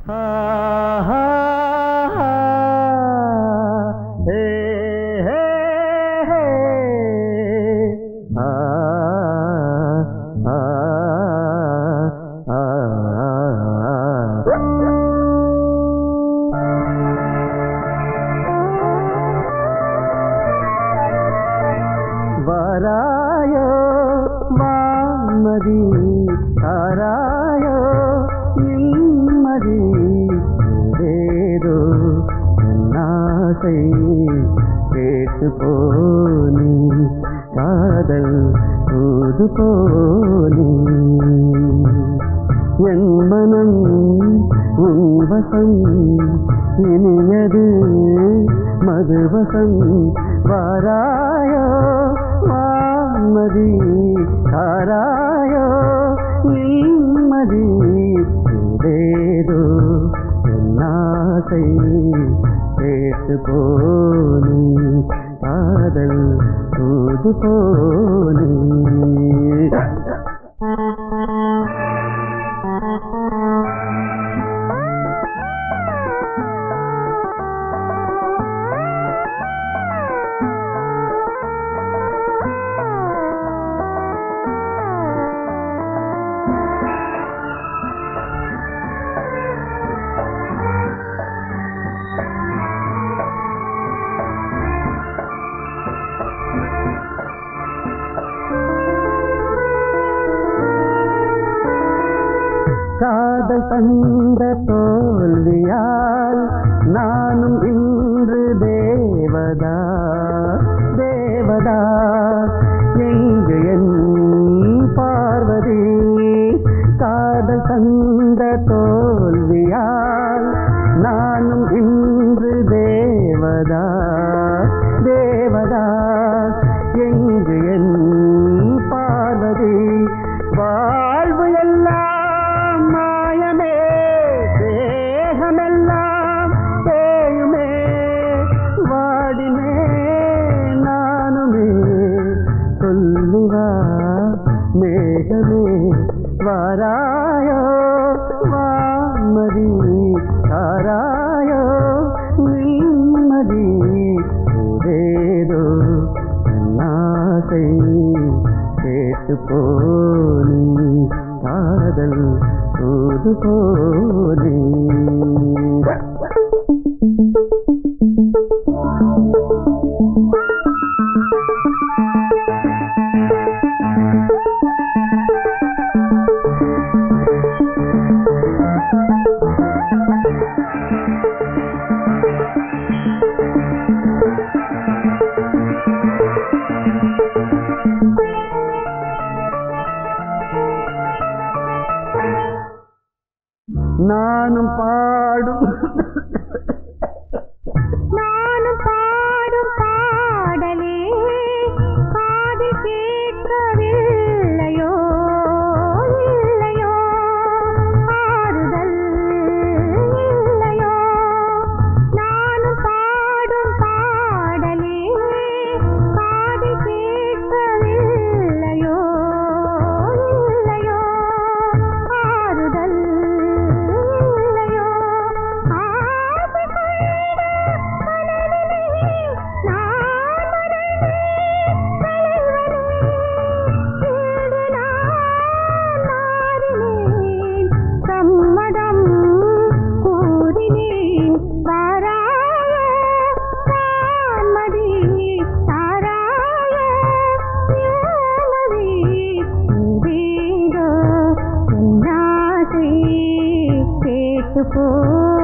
वारायो वान्मथि तारायो निम्मदि ஏதேதோ என்னாசை கேட்டு போனி காதல் தூது போனி என் மனம் உன் வசம் இனியது மதுவசம் வாராயோ வான்மதி தாராயோ நிம்மதி ஏதேதோ என்னாசை கேட்டு போனி காதல் தூது போனி காதல் தந்த தோல்வியால் நானும் இன்று தேவதா தேவதா எங்கு என் பார்வதி காதல் தந்த தோல்வியால் நானும் இன்று தேவதா தேவதா எங்கு என் பார்வதி வாழ்வு எல்லாம் தேகமெல்லாம் தேயுமே வாடினே நானுமே சொல்லுவா மேகமே வாராயோ வான்மதி தாராயோ நிம்மதி ஏதேதோ என்னாசை கேட்டு போனி காதல் தூது போனி நானும் பாடும் பாடலே காதில் கேட்கவில்லையோ இல்லையோ ஆறுதல் இல்லையோ நானும் பாடும் பாடலே காதில் கேட்கவில்லையோ இல்லையோ ஆறுதல் Oh